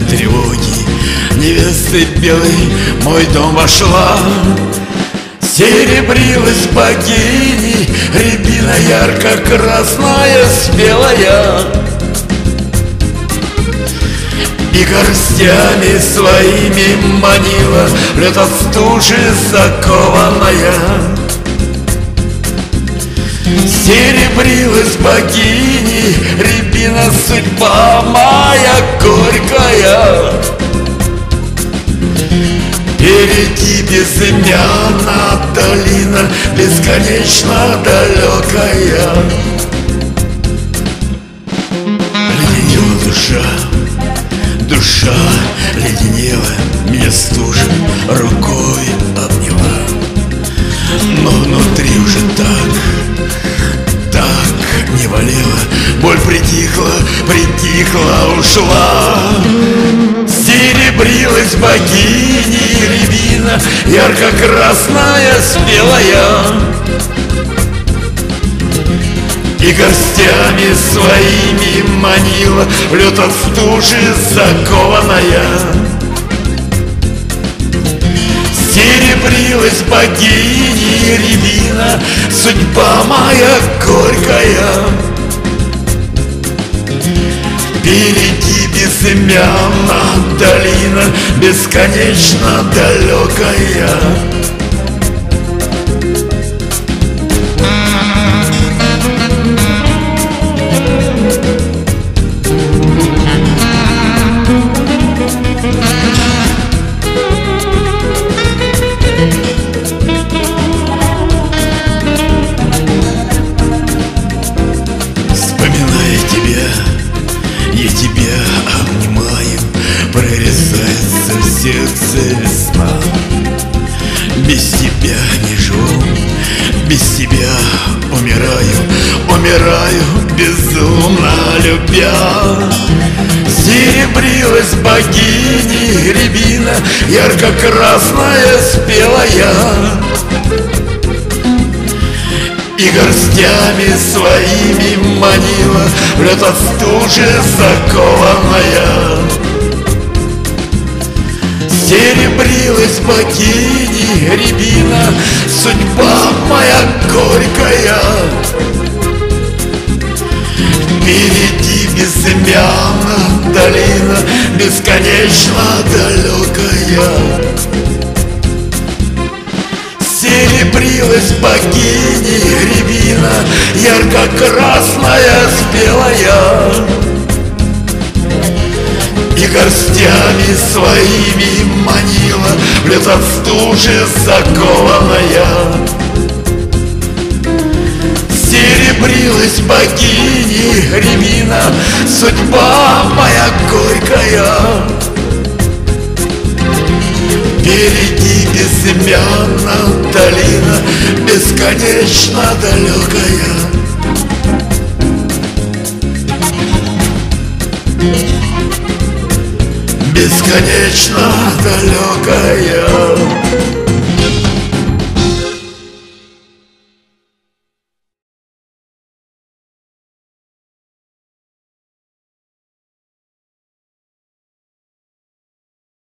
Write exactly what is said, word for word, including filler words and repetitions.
тревоги невесты белой мой дом вошла. Серебрилась богини, рябина ярко-красная спелая, и горстями своими манила в лед от стужи закованная. Серебрилась богини, рябина судьба моя горькая. Впереди безымянна долина, бесконечно далекая. Леденела душа, душа леденела, меня стужа рукой обняла. Но внутри уже так, так не болела, боль притихла, притихла, ушла. Серебрилась богини, рябина ярко-красная спелая, и горстями своими манила в лед от стужи закованная. Серебрилась богини, рябина, судьба моя горькая. Впереди безымянна долина, бесконечно далекая. Вспоминая тебя, я тебя обнимаю, прорезается в сердце весна. Без тебя не живу, без тебя умираю, умираю, безумно любя. Серебрилась богини, рябина ярко-красная спелая, и горстями своими манила в лед от стужи закованная. Серебрилась богини, рябина, судьба моя горькая. Впереди безымянна долина, бесконечно далекая. Серебрилась богини, рябина ярко-красная спелая, и горстями своими манила в лед от стужи закованная. Серебрилась богини, рябина, судьба моя горькая. Впереди безымянна долина, бесконечно далекая. Бесконечно далекая.